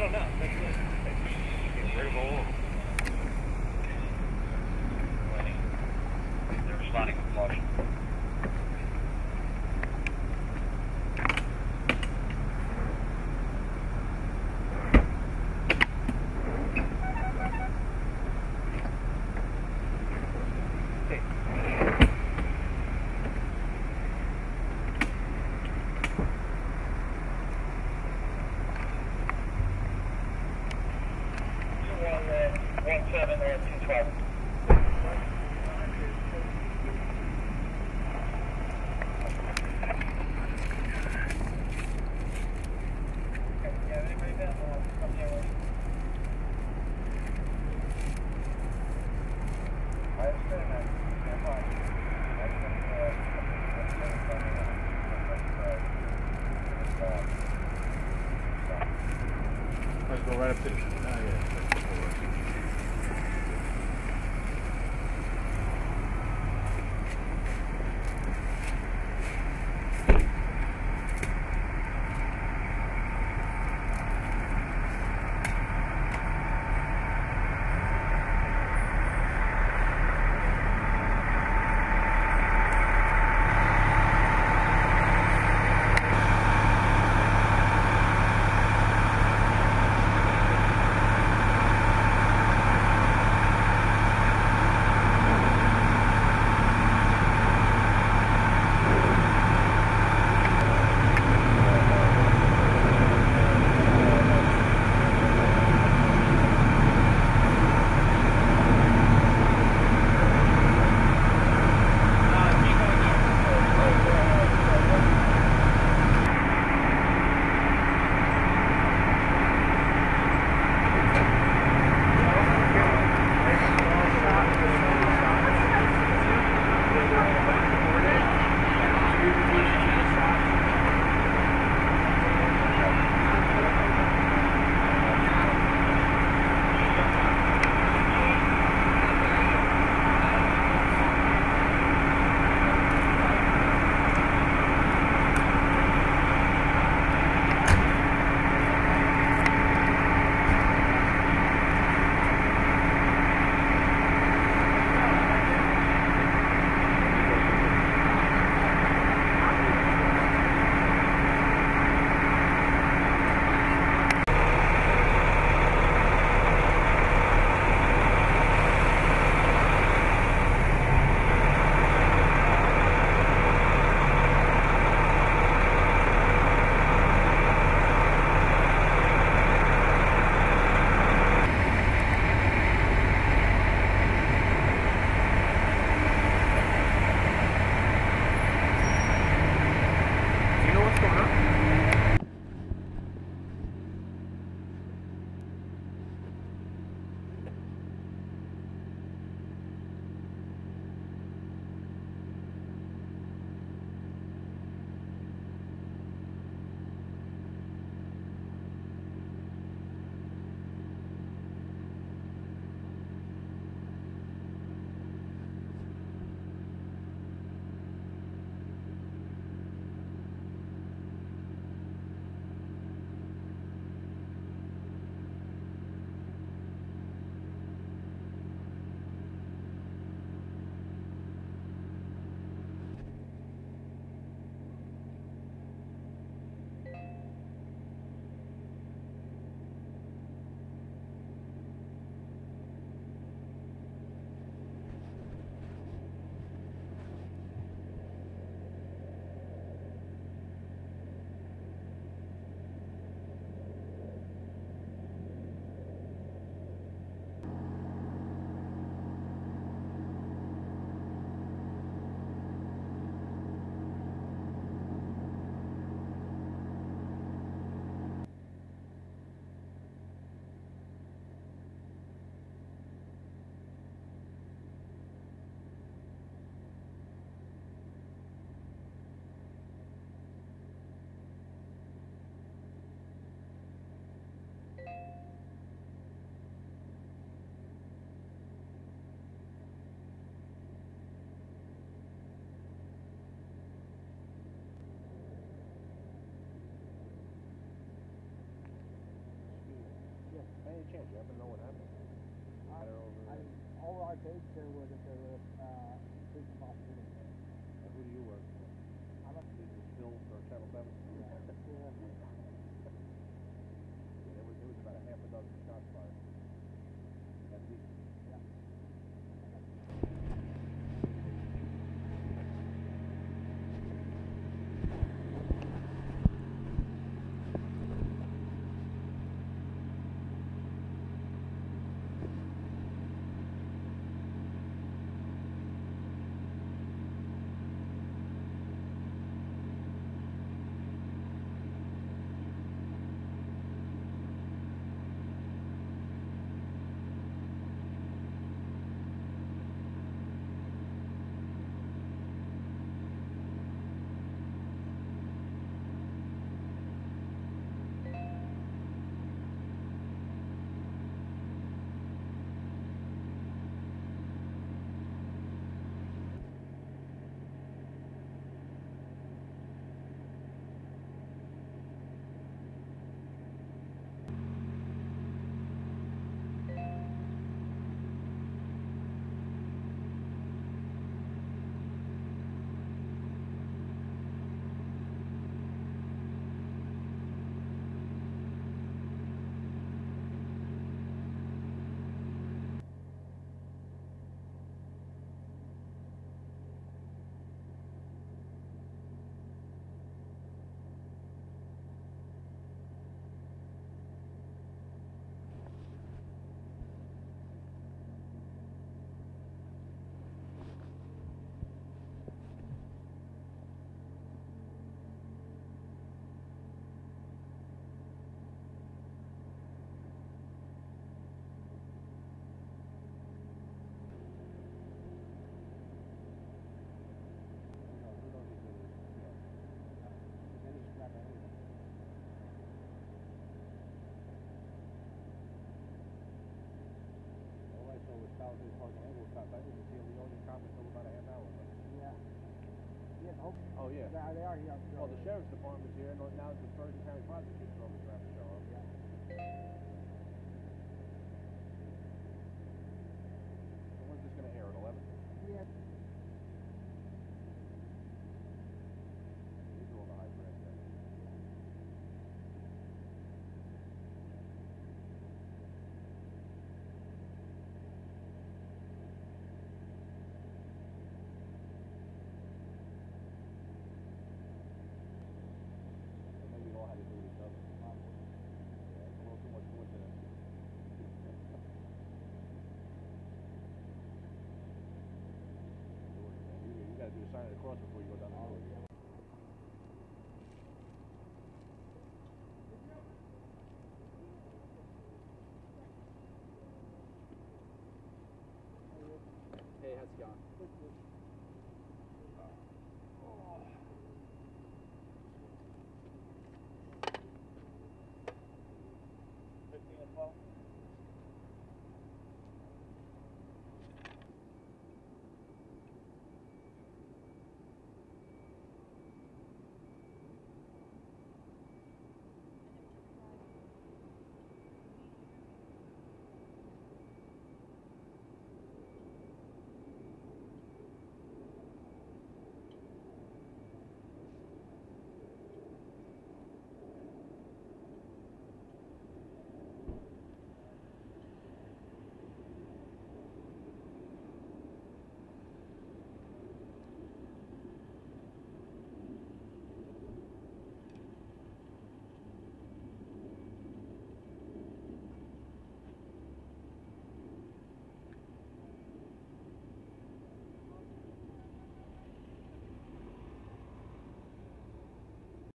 don't know. That's good. Get rid of all. They're responding with caution. Let's go right up to the... Oh, yeah. Any chance? You happen to know what happened? All our page there was that there were prison possibilities. Who do you work for? I'm a Still for Channel 7? yeah. There was about a half a dozen shots fired. At least. Yeah. Oh, yeah. They are here. Well, the sheriff's department's here, and now the Bergen County prosecutor's office will have to show up. Yeah. So when's this going to air, at 11? Yeah. These are all the high press there. Maybe we all had to do each other. Yeah, it's a little too much coincidence. You got to do the sign of the cross before you go down the road.